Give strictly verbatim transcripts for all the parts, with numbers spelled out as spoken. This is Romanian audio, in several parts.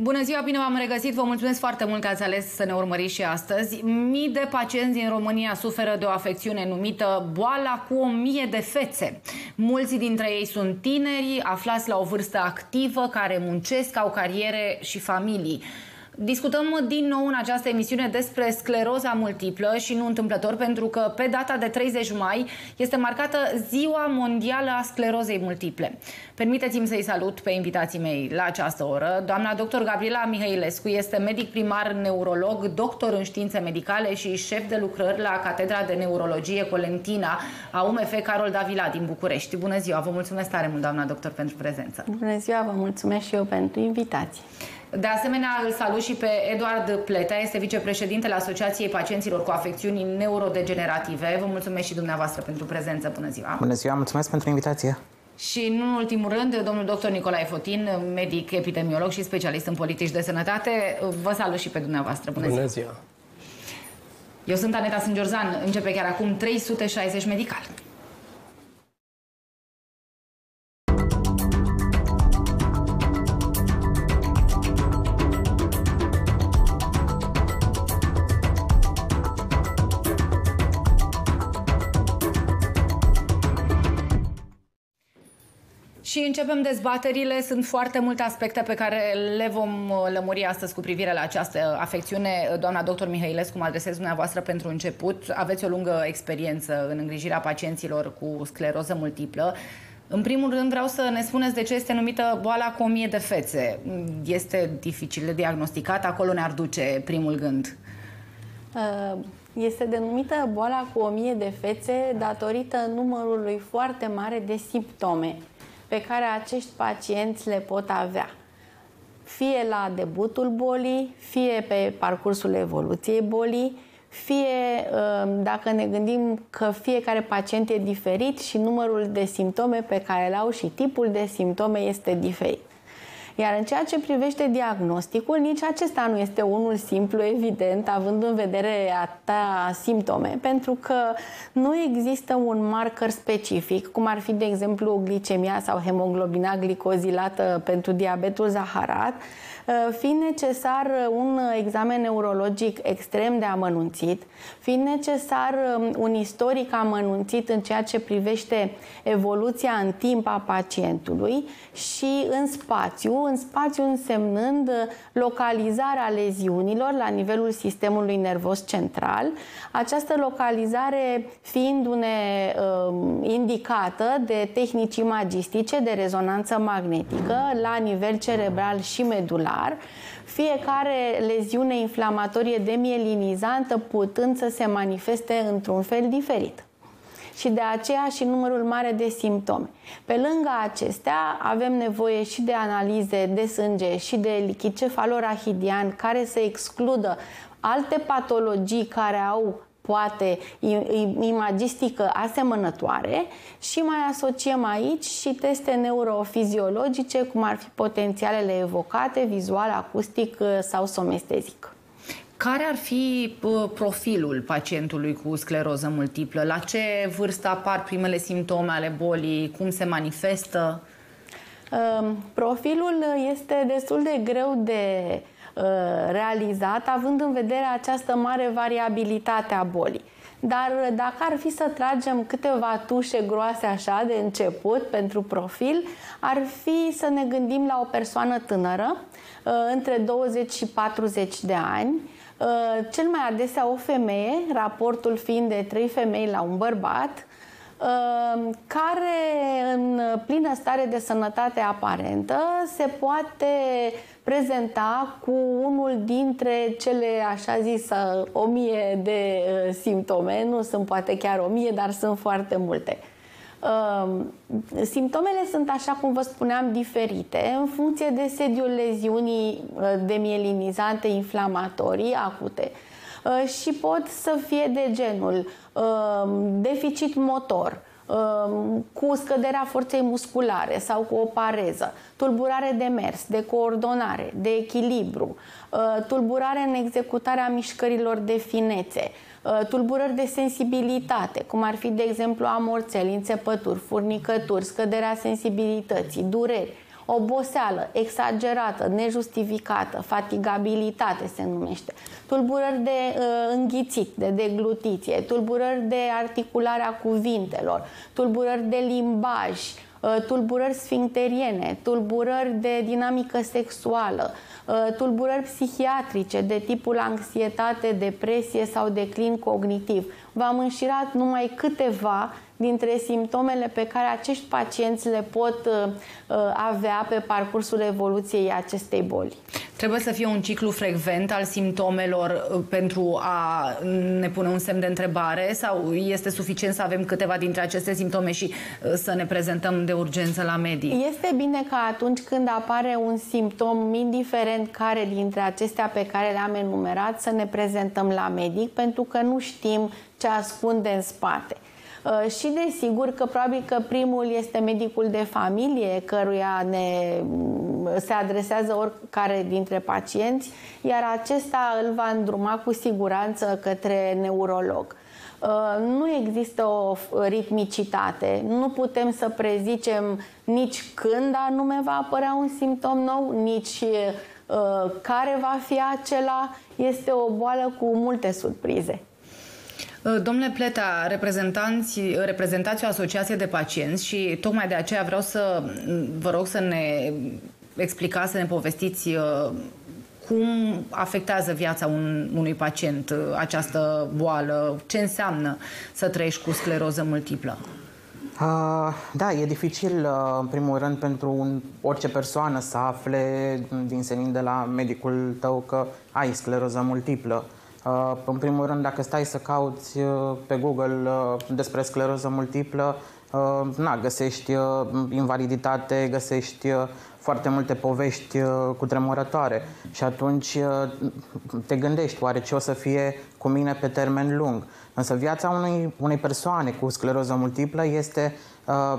Bună ziua, bine v-am regăsit. Vă mulțumesc foarte mult că ați ales să ne urmăriți și astăzi. Mii de pacienți din România suferă de o afecțiune numită boala cu o mie de fețe. Mulți dintre ei sunt tineri, aflați la o vârstă activă, care muncesc, au cariere și familii. Discutăm din nou în această emisiune despre scleroza multiplă și nu întâmplător, pentru că pe data de treizeci mai este marcată Ziua Mondială a Sclerozei Multiple. Permiteți-mi să-i salut pe invitații mei la această oră. Doamna doctor Gabriela Mihailescu este medic primar neurolog, doctor în științe medicale și șef de lucrări la Catedra de Neurologie Colentina a U M F Carol Davila din București. Bună ziua! Vă mulțumesc tare mult, doamna doctor, pentru prezență. Bună ziua! Vă mulțumesc și eu pentru invitație. De asemenea, îl salut și pe Eduard Pletea, este vicepreședintele Asociației Pacienților cu Afecțiuni Neurodegenerative. Vă mulțumesc și dumneavoastră pentru prezență. Bună ziua! Bună ziua, mulțumesc pentru invitație! Și nu în ultimul rând, domnul doctor Nicolae Fotin, medic epidemiolog și specialist în politici de sănătate. Vă salut și pe dumneavoastră. Bună, Bună ziua! ziua! Eu sunt Aneta Sângeorzan, începe chiar acum trei sute șaizeci Medical. Și începem dezbaterile. Sunt foarte multe aspecte pe care le vom lămuri astăzi cu privire la această afecțiune. Doamna doctor Mihailescu, mă adresez dumneavoastră pentru început. Aveți o lungă experiență în îngrijirea pacienților cu scleroză multiplă. În primul rând vreau să ne spuneți de ce este numită boala cu o mie de fețe. Este dificil de diagnosticat? Acolo ne-ar duce primul gând. Este denumită boala cu o mie de fețe datorită numărului foarte mare de simptome pe care acești pacienți le pot avea, fie la debutul bolii, fie pe parcursul evoluției bolii, fie dacă ne gândim că fiecare pacient e diferit și numărul de simptome pe care le au și tipul de simptome este diferit. Iar în ceea ce privește diagnosticul, nici acesta nu este unul simplu, evident, având în vedere atâtea simptome, pentru că nu există un marker specific, cum ar fi, de exemplu, glicemia sau hemoglobina glicozilată pentru diabetul zaharat, fiind necesar un examen neurologic extrem de amănunțit, fiind necesar un istoric amănunțit în ceea ce privește evoluția în timp a pacientului și în spațiu, în spațiu însemnând localizarea leziunilor la nivelul sistemului nervos central, această localizare fiindu-ne uh, indicată de tehnici imagistice de rezonanță magnetică la nivel cerebral și medular, fiecare leziune inflamatorie demielinizantă putând să se manifeste într-un fel diferit. Și de aceea și numărul mare de simptome. Pe lângă acestea avem nevoie și de analize de sânge și de lichid cefalorahidian care să excludă alte patologii care au poate imagistică asemănătoare și mai asociem aici și teste neurofiziologice, cum ar fi potențialele evocate, vizual, acustic sau somestezic. Care ar fi profilul pacientului cu scleroză multiplă? La ce vârstă apar primele simptome ale bolii? Cum se manifestă? Profilul este destul de greu de realizat, având în vedere această mare variabilitate a bolii. Dar dacă ar fi să tragem câteva tușe groase așa de început pentru profil, ar fi să ne gândim la o persoană tânără, între douăzeci și patruzeci de ani, cel mai adesea o femeie, raportul fiind de trei femei la un bărbat, care în plină stare de sănătate aparentă se poate prezenta cu unul dintre cele, așa zis, o mie de simptome. Nu sunt poate chiar o mie, dar sunt foarte multe. Simptomele sunt, așa cum vă spuneam, diferite în funcție de sediul leziunii demielinizante inflamatorii acute și pot să fie de genul deficit motor, cu scăderea forței musculare sau cu o pareză, tulburare de mers, de coordonare, de echilibru, tulburare în executarea mișcărilor de finețe, tulburări de sensibilitate, cum ar fi, de exemplu, amorțeli, înțepături, furnicături, scăderea sensibilității, dureri, oboseală exagerată, nejustificată, fatigabilitate se numește, tulburări de uh, înghițit, de deglutiție, tulburări de articulare a cuvintelor, tulburări de limbaj, tulburări sfincteriene, tulburări de dinamică sexuală, tulburări psihiatrice de tipul anxietate, depresie sau declin cognitiv. V-am înșirat numai câteva dintre simptomele pe care acești pacienți le pot avea pe parcursul evoluției acestei boli. Trebuie să fie un ciclu frecvent al simptomelor pentru a ne pune un semn de întrebare sau este suficient să avem câteva dintre aceste simptome și să ne prezentăm de urgență la medic? Este bine ca atunci când apare un simptom, indiferent care dintre acestea pe care le-am enumerat, să ne prezentăm la medic, pentru că nu știm ce ascunde în spate. Uh, și desigur că probabil că primul este medicul de familie, căruia ne, se adresează oricare dintre pacienți, iar acesta îl va îndruma cu siguranță către neurolog. Uh, nu există o ritmicitate, nu putem să prezicem nici când anume va apărea un simptom nou, nici uh, care va fi acela. Este o boală cu multe surprize. Domnule Pleta, reprezentanți, reprezentați o asociație de pacienți și tocmai de aceea vreau să vă rog să ne explicați, să ne povestiți cum afectează viața un, unui pacient această boală, ce înseamnă să trăiești cu scleroză multiplă. Uh, da, e dificil, uh, în primul rând, pentru un, orice persoană să afle din senin de la medicul tău că ai scleroză multiplă. Uh, în primul rând, dacă stai să cauți uh, pe Google uh, despre scleroză multiplă, uh, na, găsești uh, invaliditate, găsești uh, foarte multe povești uh, cutremurătoare și atunci uh, te gândești, oare ce o să fie cu mine pe termen lung? Însă viața unui, unei persoane cu scleroză multiplă este uh,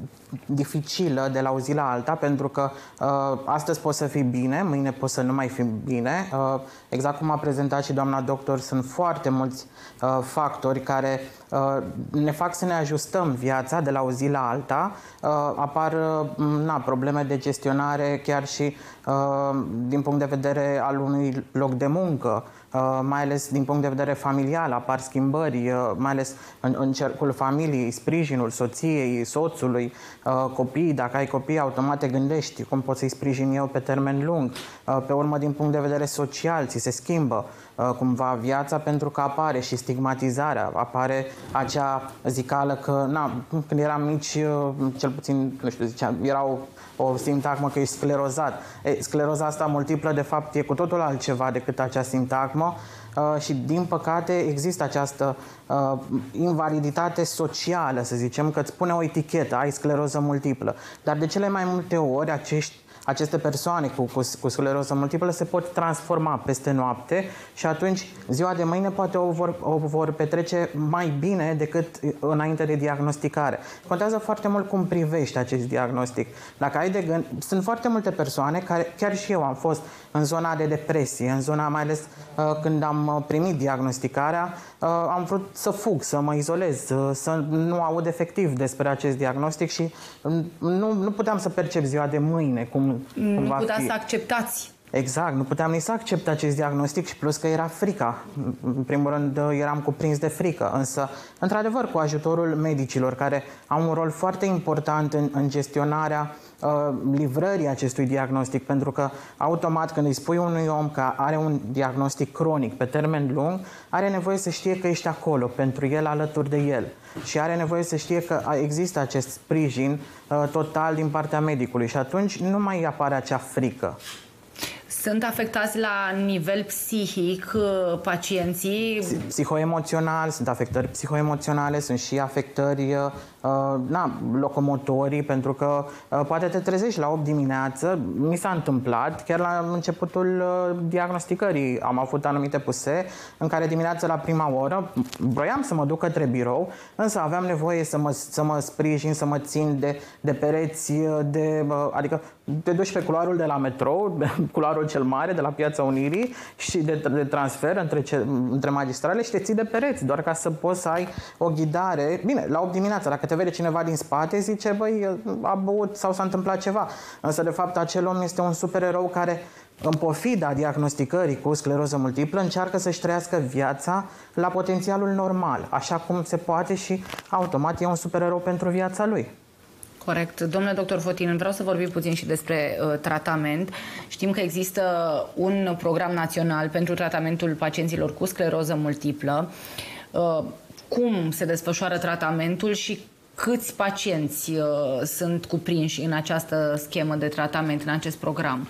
dificilă de la o zi la alta, pentru că uh, astăzi poți să fii bine, mâine poți să nu mai fii bine. Uh, exact cum a prezentat și doamna doctor, sunt foarte mulți uh, factori care uh, ne fac să ne ajustăm viața de la o zi la alta. Uh, apar uh, na, probleme de gestionare chiar și uh, din punct de vedere al unui loc de muncă. Uh, mai ales din punct de vedere familial, apar schimbări, uh, mai ales în, în cercul familiei, sprijinul soției, soțului, uh, copiii. Dacă ai copii, automat te gândești cum pot să-i sprijin eu pe termen lung. Uh, pe urmă, din punct de vedere social, ți se schimbă uh, cumva viața, pentru că apare și stigmatizarea, apare acea zicală că, na, când eram mici, uh, cel puțin, nu știu, zicea, era o o sintagmă că ești sclerozat. E, scleroza asta multiplă, de fapt, e cu totul altceva decât acea sintagmă uh, și, din păcate, există această uh, invaliditate socială, să zicem, că îți pune o etichetă, ai scleroză multiplă. Dar de cele mai multe ori, acești aceste persoane cu, cu, cu scleroză multiplă se pot transforma peste noapte și atunci ziua de mâine poate o vor, o vor petrece mai bine decât înainte de diagnosticare. Contează foarte mult cum privești acest diagnostic. Dacă ai de gând, sunt foarte multe persoane care, chiar și eu am fost în zona de depresie, în zona mai ales uh, când am primit diagnosticarea, uh, am vrut să fug, să mă izolez, uh, să nu aud efectiv despre acest diagnostic și uh, nu, nu puteam să percep ziua de mâine cum Nu puteați să acceptați. Exact, nu puteam nici să accept acest diagnostic și plus că era frica. În primul rând eram cuprins de frică, însă, într-adevăr, cu ajutorul medicilor, care au un rol foarte important în, în gestionarea uh, livrării acestui diagnostic, pentru că automat când îi spui unui om că are un diagnostic cronic pe termen lung, are nevoie să știe că ești acolo pentru el, alături de el. Și are nevoie să știe că există acest sprijin uh, total din partea medicului și atunci nu mai apare acea frică. Sunt afectați la nivel psihic pacienții? Psihoemoțional, sunt afectări psihoemoționale, sunt și afectări uh, na, locomotorii, pentru că uh, poate te trezești la opt dimineață, mi s-a întâmplat, chiar la începutul uh, diagnosticării am avut anumite puse în care dimineața la prima oră vroiam să mă duc către birou, însă aveam nevoie să mă, să mă sprijin, să mă țin de, de pereți, de, uh, adică te duci pe culoarul de la metrou, culoarul cel mare de la Piața Unirii și de, de transfer între, ce, între magistrale și te ții de pereți, doar ca să poți să ai o ghidare. Bine, la opt dimineața, dacă te vede cineva din spate, zice, băi, a băut sau s-a întâmplat ceva. Însă, de fapt, acel om este un supererou care, în pofida diagnosticării cu scleroză multiplă, încearcă să-și trăiască viața la potențialul normal, așa cum se poate, și automat e un supererou pentru viața lui. Corect. Domnule doctor Fotin, vreau să vorbim puțin și despre uh, tratament. Știm că există un program național pentru tratamentul pacienților cu scleroză multiplă. Uh, cum se desfășoară tratamentul și câți pacienți uh, sunt cuprinși în această schemă de tratament, în acest program?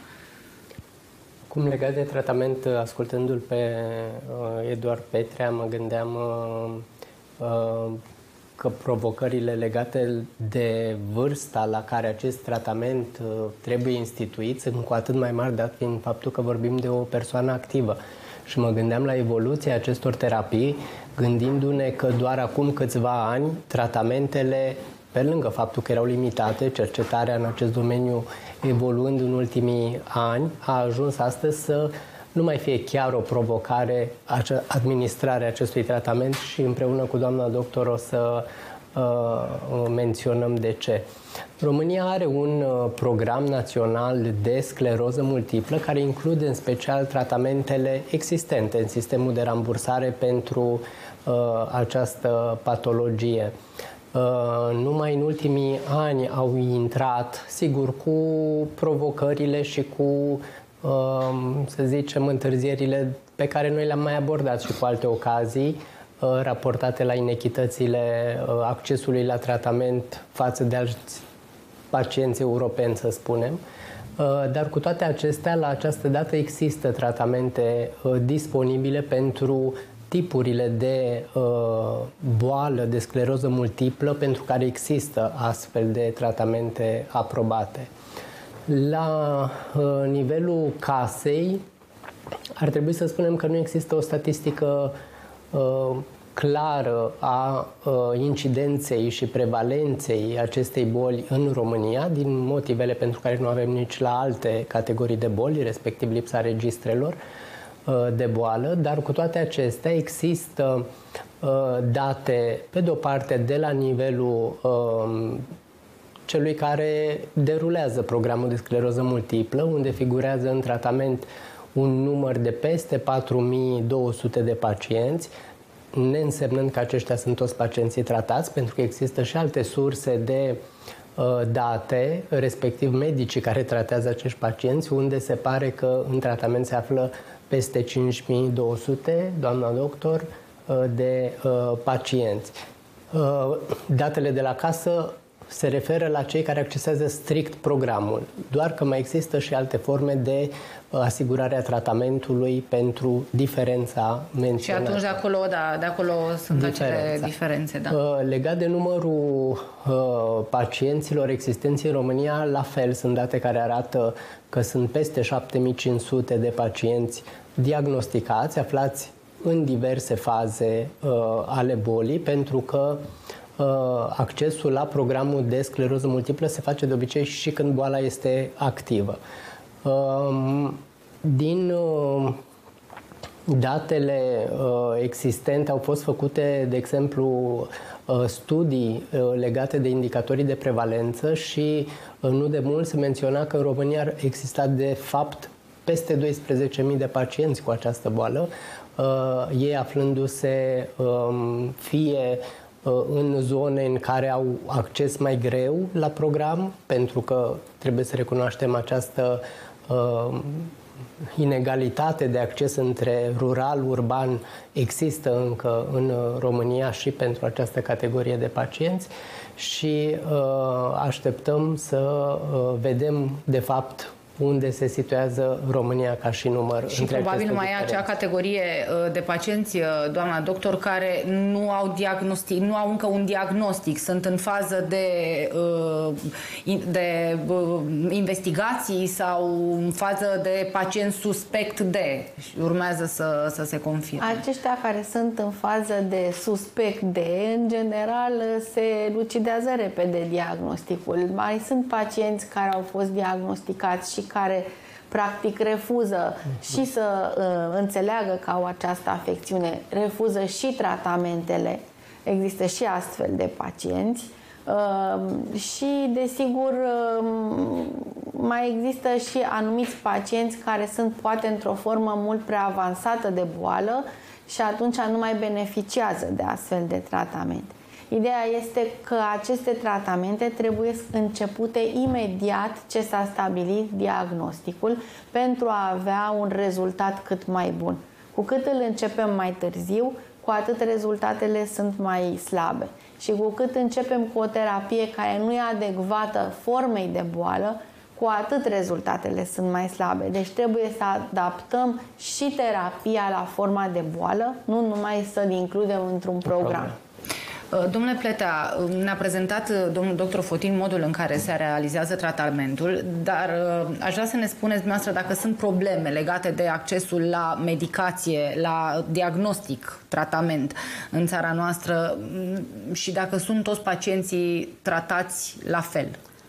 Cum legat de tratament, ascultându-l pe uh, Eduard Petrea, mă gândeam uh, uh, că provocările legate de vârsta la care acest tratament uh, trebuie instituit sunt cu atât mai mari, dat fiind faptul că vorbim de o persoană activă. Și mă gândeam la evoluția acestor terapii, gândindu-ne că doar acum câțiva ani tratamentele, pe lângă faptul că erau limitate, cercetarea în acest domeniu evoluând în ultimii ani, a ajuns astăzi să nu mai fie chiar o provocare administrarea acestui tratament și împreună cu doamna doctor o să uh, menționăm de ce. România are un uh, program național de scleroză multiplă care include în special tratamentele existente în sistemul de rambursare pentru uh, această patologie. Uh, numai în ultimii ani au intrat, sigur, cu provocările și cu, uh, să zicem, întârzierile pe care noi le-am mai abordat și cu alte ocazii, uh, raportate la inechitățile uh, accesului la tratament față de alți pacienți europeni, să spunem. Uh, dar cu toate acestea, la această dată există tratamente uh, disponibile pentru tipurile de uh, boală, de scleroză multiplă, pentru care există astfel de tratamente aprobate. La uh, nivelul casei, ar trebui să spunem că nu există o statistică uh, clară a uh, incidenței și prevalenței acestei boli în România, din motivele pentru care nu avem nici la alte categorii de boli, respectiv lipsa registrelor de boală, dar cu toate acestea există uh, date, pe de o parte, de la nivelul uh, celui care derulează programul de scleroză multiplă, unde figurează în tratament un număr de peste patru mii două sute de pacienți, neînsemnând că aceștia sunt toți pacienții tratați, pentru că există și alte surse de uh, date, respectiv medicii care tratează acești pacienți, unde se pare că în tratament se află peste cinci mii două sute, doamna doctor, de pacienți. Datele de la casă se referă la cei care accesează strict programul, doar că mai există și alte forme de asigurare a tratamentului pentru diferența menționată. Și atunci de acolo, da, de acolo sunt diferența. Acele diferențe. Da. Legat de numărul pacienților existenți în România, la fel sunt date care arată că sunt peste șapte mii cinci sute de pacienți diagnosticați, aflați în diverse faze uh, ale bolii, pentru că uh, accesul la programul de scleroză multiplă se face de obicei și când boala este activă. Uh, din uh, datele uh, existente au fost făcute, de exemplu, uh, studii uh, legate de indicatorii de prevalență și uh, nu de mult se menționa că în România exista de fapt peste doisprezece mii de pacienți cu această boală, uh, ei aflându-se um, fie uh, în zone în care au acces mai greu la program, pentru că trebuie să recunoaștem această uh, inegalitate de acces între rural, urban, există încă în România și pentru această categorie de pacienți și uh, așteptăm să uh, vedem, de fapt, unde se situează România ca și număr. Și probabil mai e acea categorie de pacienți, doamna doctor, care nu au diagnostic, nu au încă un diagnostic, sunt în fază de, de investigații sau în fază de pacient suspect de, și urmează să, să se confirme. Aceștia care sunt în fază de suspect de, în general, se lucidează repede diagnosticul. Mai sunt pacienți care au fost diagnosticați și care practic refuză și să uh, înțeleagă că au această afecțiune, refuză și tratamentele. Există și astfel de pacienți. Uh, și, desigur, uh, mai există și anumiți pacienți care sunt poate într-o formă mult prea avansată de boală și atunci nu mai beneficiază de astfel de tratamente. Ideea este că aceste tratamente trebuie începute imediat ce s-a stabilit diagnosticul pentru a avea un rezultat cât mai bun. Cu cât îl începem mai târziu, cu atât rezultatele sunt mai slabe. Și cu cât începem cu o terapie care nu e adecvată formei de boală, cu atât rezultatele sunt mai slabe. Deci trebuie să adaptăm și terapia la forma de boală, nu numai să-l includem într-un program. Domnule Pletea, ne-a prezentat domnul doctor Fotin modul în care se realizează tratamentul, dar aș vrea să ne spuneți dumneavoastră dacă sunt probleme legate de accesul la medicație, la diagnostic, tratament în țara noastră și dacă sunt toți pacienții tratați la fel.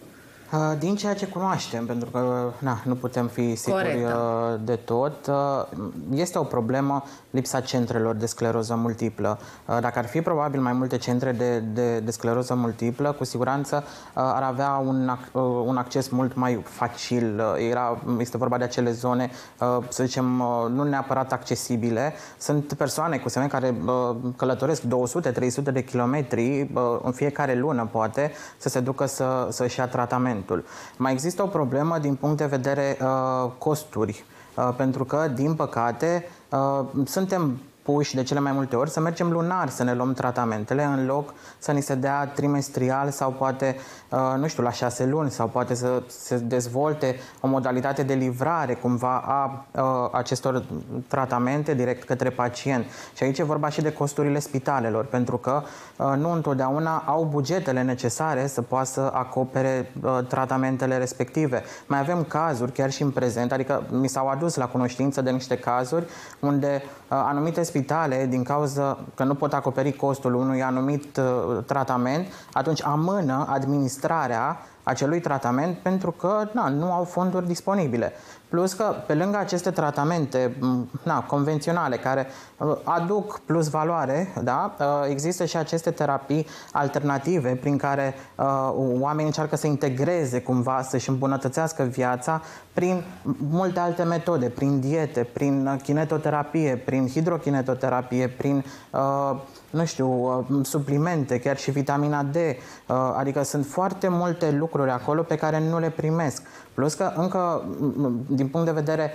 Din ceea ce cunoaștem, pentru că na, nu putem fi siguri Corect, da. de tot, este o problemă lipsa centrelor de scleroză multiplă. Dacă ar fi probabil mai multe centre de, de, de scleroză multiplă, cu siguranță ar avea un, un acces mult mai facil. Era, este vorba de acele zone, să zicem, nu neapărat accesibile. Sunt persoane cu semne care călătoresc două sute trei sute de kilometri în fiecare lună, poate, să se ducă să, să-și ia tratamentul. Mai există o problemă din punct de vedere uh, costuri, uh, pentru că, din păcate, uh, suntem puși de cele mai multe ori să mergem lunar să ne luăm tratamentele în loc să ni se dea trimestrial sau poate, uh, nu știu, la șase luni sau poate să se dezvolte o modalitate de livrare cumva a uh, acestor tratamente direct către pacient. Și aici e vorba și de costurile spitalelor, pentru că uh, nu întotdeauna au bugetele necesare să poată să acopere uh, tratamentele respective. Mai avem cazuri, chiar și în prezent, adică mi s-au adus la cunoștință de niște cazuri unde uh, anumite spitale, din cauza că nu pot acoperi costul unui anumit uh, tratament, atunci amână administrarea acelui tratament pentru că na, nu au fonduri disponibile. Plus că, pe lângă aceste tratamente na, convenționale care uh, aduc plus valoare, da, uh, există și aceste terapii alternative prin care uh, oamenii încearcă să integreze cumva, să-și îmbunătățească viața prin multe alte metode, prin diete, prin kinetoterapie, prin hidrokinetoterapie, prin uh, nu știu, suplimente, chiar și vitamina D, adică sunt foarte multe lucruri acolo pe care nu le primesc. Plus că încă, din punct de vedere,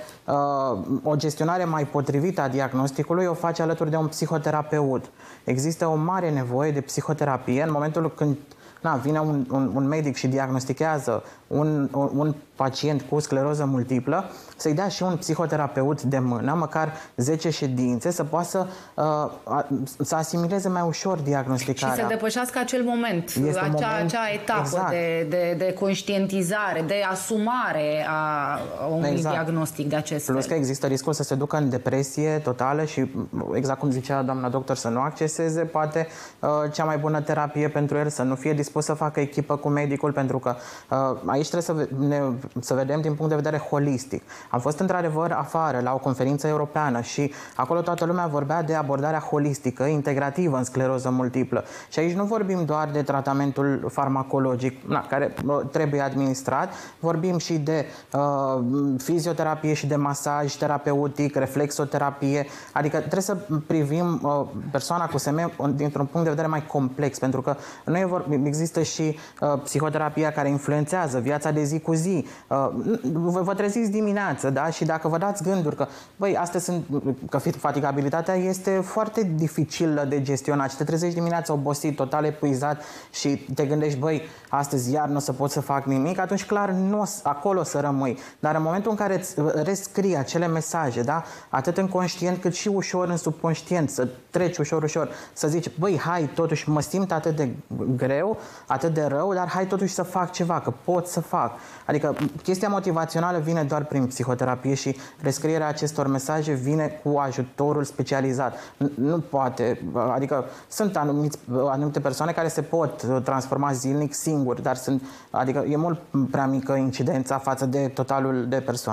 o gestionare mai potrivită a diagnosticului o face alături de un psihoterapeut. Există o mare nevoie de psihoterapie în momentul când na, vine un, un, un medic și diagnostichează un, un, un pacient cu scleroză multiplă, să-i dea și un psihoterapeut de mână, măcar zece ședințe, să poată să, uh, să asimileze mai ușor diagnosticarea. Și să depășească acel moment, acea, moment, acea etapă exact. de, de, de conștientizare, de asumare a unui exact. diagnostic de acest Plus fel. că există riscul să se ducă în depresie totală și, exact cum zicea doamna doctor, să nu acceseze poate uh, cea mai bună terapie pentru el, să nu fie dispus să facă echipă cu medicul, pentru că uh, aici trebuie să, ne, să vedem din punct de vedere holistic. Am fost într-adevăr afară la o conferință europeană și acolo toată lumea vorbea de abordarea holistică, integrativă în scleroză multiplă. Și aici nu vorbim doar de tratamentul farmacologic, na, care uh, trebuie administrat, vorbim și de uh, fizioterapie și de masaj terapeutic, reflexoterapie, adică trebuie să privim uh, persoana cu S M E dintr-un punct de vedere mai complex, pentru că nu e vor, există și uh, psihoterapia care influențează viața de zi cu zi. Uh, vă, vă treziți dimineață, da? Și dacă vă dați gânduri că, băi, astea sunt, că fatigabilitatea este foarte dificilă de gestionat și te trezești dimineața obosit, total epuizat și te gândești, băi, astăzi iar nu o să pot să fac nimic, atunci clar nu acolo să rămâi. Dar în momentul în care îți rescrii acele mesaje, da? Atât în conștient cât și ușor în subconștient, să treci ușor, ușor, să zici, băi, hai, totuși mă simt atât de greu, atât de rău, dar hai totuși să fac ceva, că pot să fac. Adică chestia motivațională vine doar prin psihoterapie și rescrierea acestor mesaje vine cu ajutorul specializat. Nu poate, adică sunt anumiți, anumite persoane care se pot transforma zilnic singuri, dar sunt, adică e mult prea mică incidența față de totalul de persoane.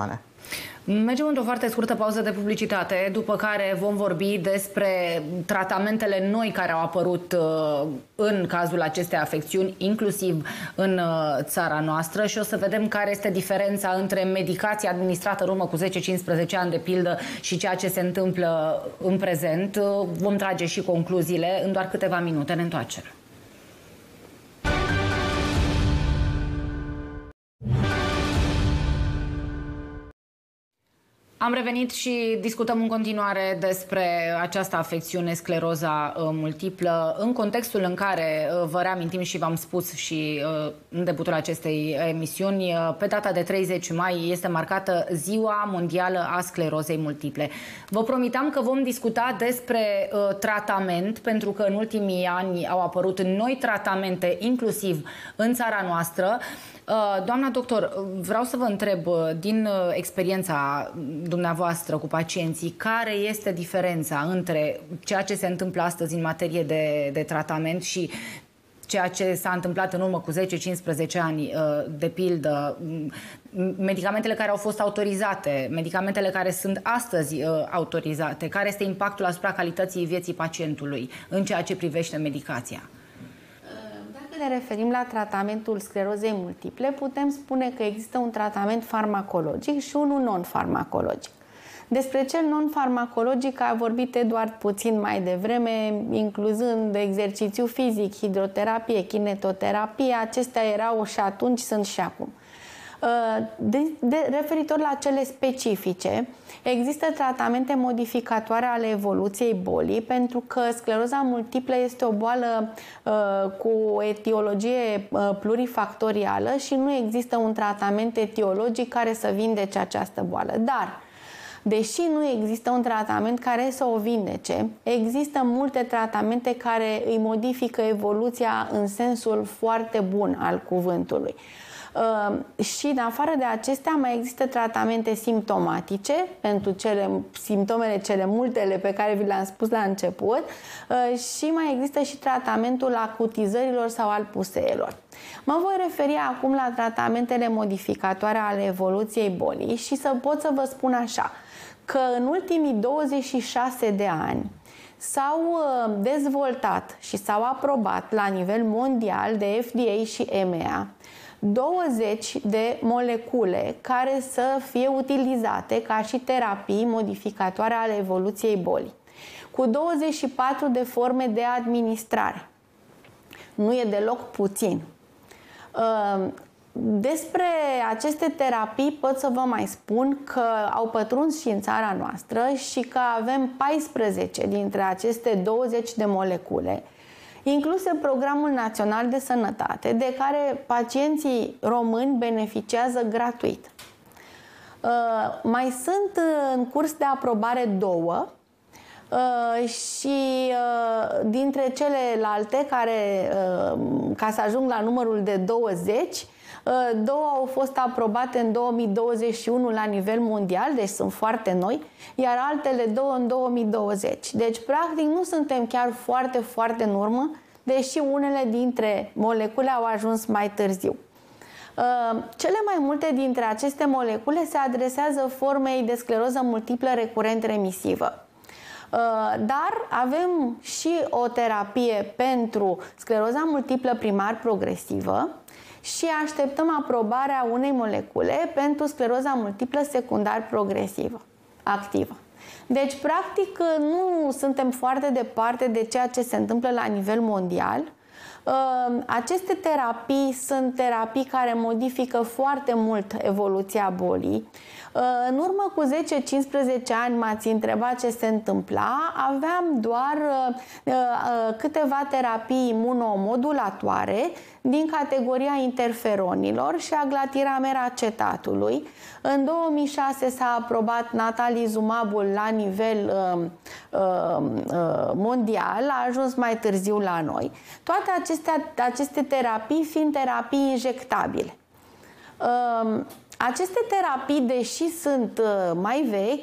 Mergem într-o foarte scurtă pauză de publicitate, după care vom vorbi despre tratamentele noi care au apărut uh, în cazul acestei afecțiuni, inclusiv în uh, țara noastră, și o să vedem care este diferența între medicația administrată în urmă cu zece cincisprezece ani, de pildă, și ceea ce se întâmplă în prezent. Uh, vom trage și concluziile în doar câteva minute. Ne întoarcem. Am revenit și discutăm în continuare despre această afecțiune, scleroza multiplă, în contextul în care, vă reamintim și v-am spus și în debutul acestei emisiuni, pe data de treizeci mai este marcată Ziua Mondială a Sclerozei Multiple. Vă promiteam că vom discuta despre tratament, pentru că în ultimii ani au apărut noi tratamente, inclusiv în țara noastră. Doamna doctor, vreau să vă întreb, din experiența dumneavoastră cu pacienții, care este diferența între ceea ce se întâmplă astăzi în materie de, de tratament și ceea ce s-a întâmplat în urmă cu zece cincisprezece ani, de pildă, medicamentele care au fost autorizate, medicamentele care sunt astăzi autorizate, care este impactul asupra calității vieții pacientului în ceea ce privește medicația? Ne referim la tratamentul sclerozei multiple, putem spune că există un tratament farmacologic și unul non-farmacologic. Despre cel non-farmacologic a vorbit Eduard puțin mai devreme, incluzând exercițiu fizic, hidroterapie, kinetoterapie. Acestea erau și atunci, sunt și acum. De, de, referitor la cele specifice, există tratamente modificatoare ale evoluției bolii, pentru că scleroza multiplă este o boală uh, cu o etiologie uh, plurifactorială și nu există un tratament etiologic care să vindece această boală. Dar, deși nu există un tratament care să o vindece, există multe tratamente care îi modifică evoluția în sensul foarte bun al cuvântului. Uh, și în afară de acestea mai există tratamente simptomatice pentru cele, simptomele cele multele pe care vi le-am spus la început, uh, și mai există și tratamentul acutizărilor sau al puseelor. Mă voi referi acum la tratamentele modificatoare ale evoluției bolii și să pot să vă spun așa, că în ultimii douăzeci și șase de ani s-au dezvoltat și s-au aprobat la nivel mondial de F D A și E M E A douăzeci de molecule care să fie utilizate ca și terapii modificatoare ale evoluției bolii, cu douăzeci și patru de forme de administrare. Nu e deloc puțin. Despre aceste terapii pot să vă mai spun că au pătruns și în țara noastră și că avem paisprezece dintre aceste douăzeci de molecule incluse în Programul Național de Sănătate, de care pacienții români beneficiază gratuit. Uh, mai sunt în curs de aprobare două uh, și uh, dintre celelalte, care, uh, ca să ajung la numărul de douăzeci, uh, două au fost aprobate în două mii douăzeci și unu la nivel mondial, deci sunt foarte noi, iar altele două în două mii douăzeci. Deci, practic, nu suntem chiar foarte, foarte în urmă, deși unele dintre molecule au ajuns mai târziu. Cele mai multe dintre aceste molecule se adresează formei de scleroză multiplă recurent remisivă. Dar avem și o terapie pentru scleroza multiplă primar progresivă și așteptăm aprobarea unei molecule pentru scleroza multiplă secundar progresivă, activă. Deci, practic, nu suntem foarte departe de ceea ce se întâmplă la nivel mondial. Aceste terapii sunt terapii care modifică foarte mult evoluția bolii. În urmă cu zece cincisprezece ani m-ați întrebat ce se întâmpla. Aveam doar câteva terapii imunomodulatoare din categoria interferonilor și a glatirameracetatului. În două mii șase s-a aprobat natalizumabul la nivel uh, uh, mondial, a ajuns mai târziu la noi. Toate acestea, aceste terapii fiind terapii injectabile. Uh, aceste terapii, deși sunt uh, mai vechi,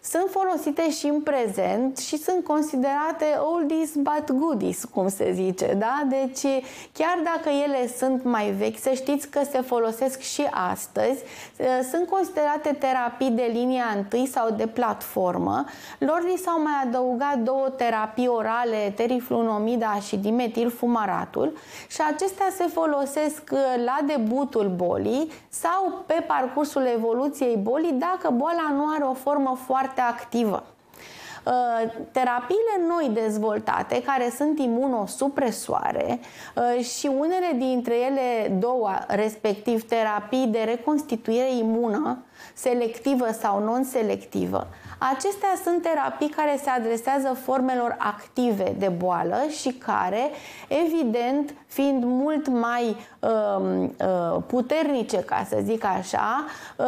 sunt folosite și în prezent și sunt considerate oldies but goodies, cum se zice, da? Deci, chiar dacă ele sunt mai vechi, să știți că se folosesc și astăzi, sunt considerate terapii de linia întâi sau de platformă. Lor li s-au mai adăugat două terapii orale, teriflunomida și dimetilfumaratul, și acestea se folosesc la debutul bolii sau pe parcursul evoluției bolii dacă boala nu are o formă foarte activă. Terapiile noi dezvoltate, care sunt imunosupresoare, și unele dintre ele două, respectiv terapii de reconstituire imună, selectivă sau non-selectivă, acestea sunt terapii care se adresează formelor active de boală și care, evident, fiind mult mai uh, uh, puternice, ca să zic așa, uh,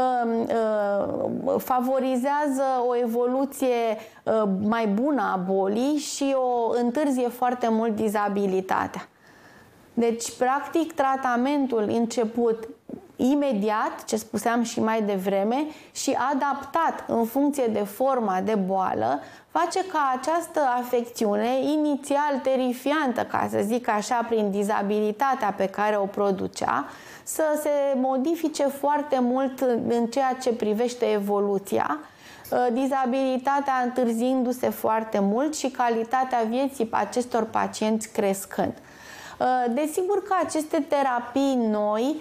uh, favorizează o evoluție uh, mai bună a bolii și o întârzie foarte mult dizabilitatea. Deci, practic, tratamentul început imediat, ce spuneam și mai devreme, și adaptat în funcție de forma de boală, face ca această afecțiune, inițial terifiantă, ca să zic așa, prin dizabilitatea pe care o producea, să se modifice foarte mult în ceea ce privește evoluția, dizabilitatea întârziindu-se foarte mult și calitatea vieții acestor pacienți crescând. Desigur că aceste terapii noi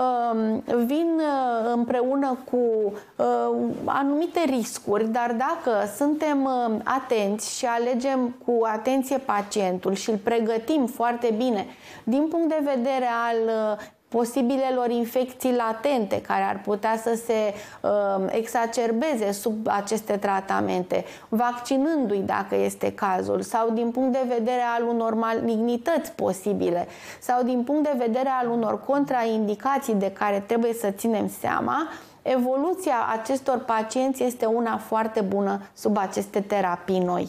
vin împreună cu anumite riscuri, dar dacă suntem atenți și alegem cu atenție pacientul și îl pregătim foarte bine din punct de vedere al posibilelor infecții latente care ar putea să se uh, exacerbeze sub aceste tratamente, vaccinându-i dacă este cazul, sau din punct de vedere al unor malignități posibile, sau din punct de vedere al unor contraindicații de care trebuie să ținem seama, evoluția acestor pacienți este una foarte bună sub aceste terapii noi.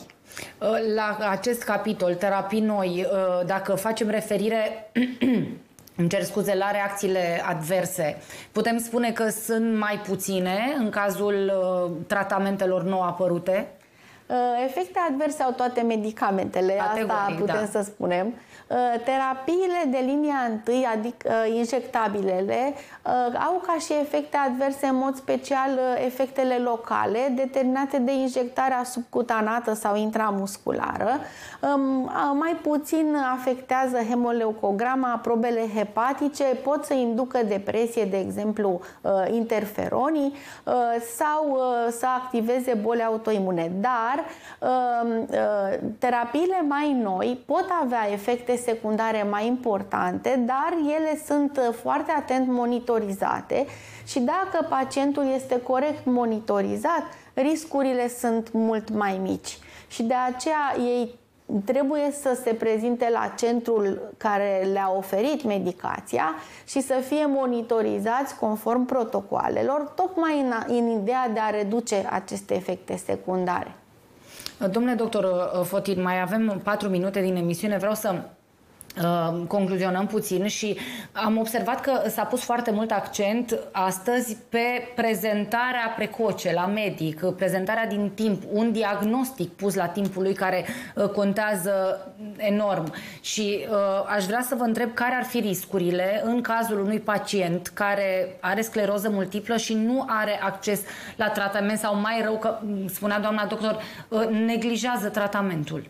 La acest capitol, terapii noi, dacă facem referire îmi cer scuze, la reacțiile adverse, putem spune că sunt mai puține în cazul uh, tratamentelor nou apărute? Uh, efecte adverse au toate medicamentele, Categoric, asta putem da. să spunem. Uh, terapiile de linia întâi, adică uh, injectabilele, uh, au ca și efecte adverse, în mod special uh, efectele locale, determinate de injectarea subcutanată sau intramusculară. Um, uh, mai puțin afectează hemoleucograma, probele hepatice, pot să inducă depresie, de exemplu uh, interferonii, uh, sau uh, să activeze boli autoimune. Dar uh, uh, terapiile mai noi pot avea efecte secundare mai importante, dar ele sunt foarte atent monitorizate și dacă pacientul este corect monitorizat, riscurile sunt mult mai mici. Și de aceea ei trebuie să se prezinte la centrul care le-a oferit medicația și să fie monitorizați conform protocoalelor, tocmai în, în ideea de a reduce aceste efecte secundare. Domnule doctor Fotin, mai avem patru minute din emisiune. Vreau să uh, concluzionăm puțin și am observat că s-a pus foarte mult accent astăzi pe prezentarea precoce la medic, prezentarea din timp, un diagnostic pus la timpul lui care uh, contează enorm. Și uh, aș vrea să vă întreb care ar fi riscurile în cazul unui pacient care are scleroză multiplă și nu are acces la tratament sau, mai rău, că spunea doamna doctor, uh, neglijează tratamentul.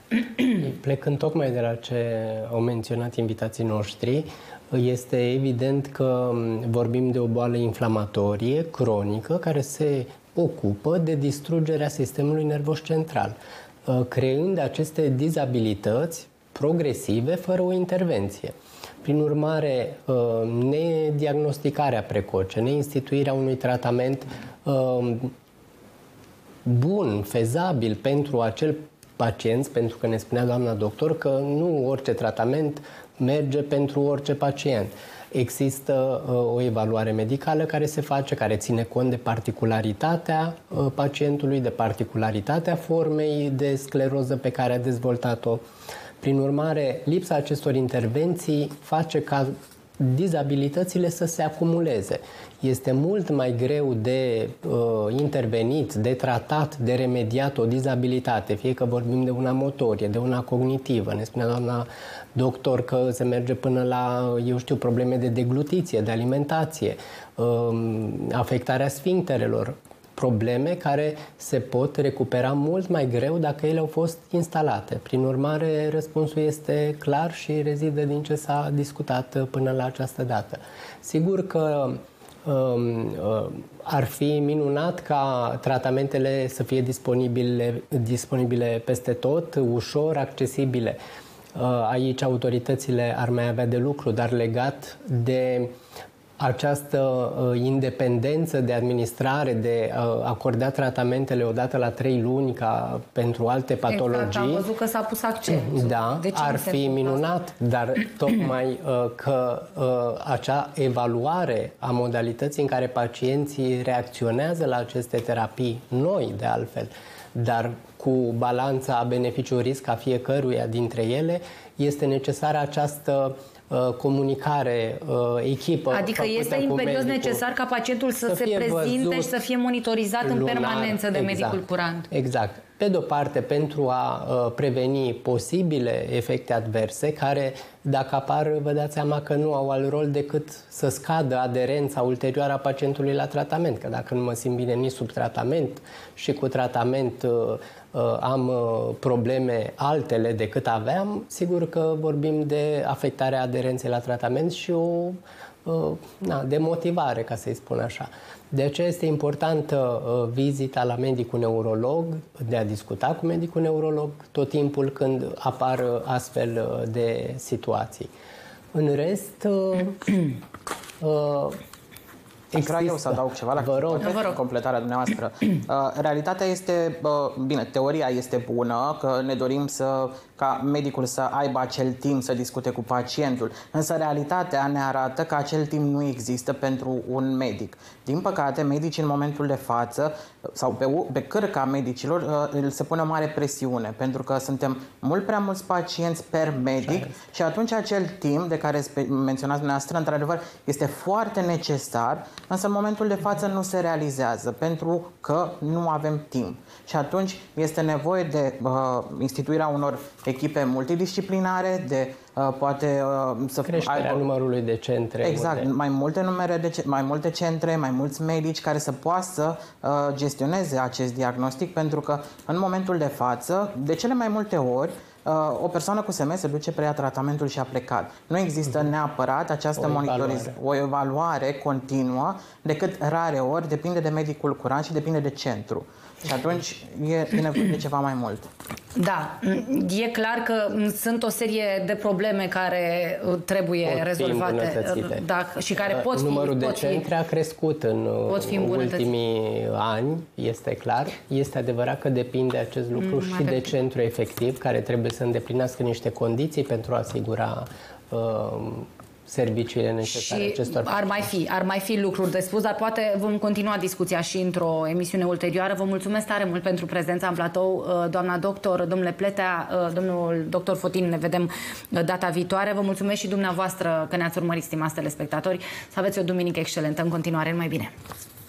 Plecând tocmai de la ce au menționat invitații noștri, este evident că vorbim de o boală inflamatorie cronică care se ocupă de distrugerea sistemului nervos central, creând aceste dizabilități progresive fără o intervenție. Prin urmare, nediagnosticarea precoce, neinstituirea unui tratament bun, fezabil pentru acel pacienți, pentru că ne spunea doamna doctor că nu orice tratament merge pentru orice pacient. Există uh, o evaluare medicală care se face, care ține cont de particularitatea uh, pacientului, de particularitatea formei de scleroză pe care a dezvoltat-o. Prin urmare, lipsa acestor intervenții face ca dizabilitățile să se acumuleze. Este mult mai greu de uh, intervenit, de tratat, de remediat o dizabilitate, fie că vorbim de una motorie, de una cognitivă. Ne spunea doamna doctor că se merge până la, eu știu, probleme de deglutiție, de alimentație, uh, afectarea sfincterelor, probleme care se pot recupera mult mai greu dacă ele au fost instalate. Prin urmare, răspunsul este clar și rezidă din ce s-a discutat până la această dată. Sigur că ar fi minunat ca tratamentele să fie disponibile, disponibile peste tot, ușor, accesibile. Aici autoritățile ar mai avea de lucru, dar legat de această independență de administrare, de a acorda tratamentele odată la trei luni ca pentru alte patologii. Exact, am văzut că s-a pus accent. Da, ar fi minunat, dar tocmai că acea evaluare a modalității în care pacienții reacționează la aceste terapii, noi de altfel, dar cu balanța beneficiu-risc a fiecăruia dintre ele, este necesară această comunicare, echipă. Adică este imperios necesar ca pacientul să, să se prezinte și să fie monitorizat lunar, în permanență de exact, medicul curant. Exact. Pe de-o parte, pentru a uh, preveni posibile efecte adverse, care, dacă apar, vă dați seama că nu au alt rol decât să scadă aderența ulterioară a pacientului la tratament. Că dacă nu mă simt bine nici sub tratament și cu tratament uh, uh, am uh, probleme altele decât aveam, sigur că vorbim de afectarea aderenței la tratament și o uh, na, demotivare, ca să-i spun așa. De aceea este importantă uh, vizita la medicul neurolog, de a discuta cu medicul neurolog tot timpul când apar uh, astfel uh, de situații. În rest, uh, uh, Vreau eu să adaug ceva la vă rog. Vă rog. completarea dumneavoastră. Uh, realitatea este, uh, bine, teoria este bună, că ne dorim să, ca medicul să aibă acel timp să discute cu pacientul, însă realitatea ne arată că acel timp nu există pentru un medic. Din păcate, medicii în momentul de față, sau pe, pe cârca medicilor, uh, se pune o mare presiune, pentru că suntem mult prea mulți pacienți per medic și atunci acel timp de care menționați dumneavoastră, într-adevăr, este foarte necesar, însă în momentul de față nu se realizează, pentru că nu avem timp. Și atunci este nevoie de uh, instituirea unor echipe multidisciplinare, de uh, poate uh, să creșterea aibă numărului de centre. Exact, unde mai multe numere de mai multe centre, mai mulți medici care să poată să uh, gestioneze acest diagnostic, pentru că în momentul de față, de cele mai multe ori, o persoană cu S M se duce, preia tratamentul și a plecat. Nu există neapărat această monitorizare, o evaluare continuă, decât rare ori, depinde de medicul curant și depinde de centru. Și atunci e, e nevoie de ceva mai mult. Da, e clar că sunt o serie de probleme care trebuie pot rezolvate da, și care pot fi. Numărul de pot centre fi, a crescut în ultimii ani, este clar. Este adevărat că depinde acest lucru mm, și de centru efectiv, care trebuie să îndeplinească niște condiții pentru a asigura uh, serviciile necesare și acestor ar mai fi, ar mai fi lucruri de spus, dar poate vom continua discuția și într-o emisiune ulterioară. Vă mulțumesc tare mult pentru prezența în platou, doamna doctor, domnule Pletea, domnul doctor Fotin, ne vedem data viitoare. Vă mulțumesc și dumneavoastră că ne-ați urmărit, stimați telespectatori. Să aveți o duminică excelentă în continuare, numai bine!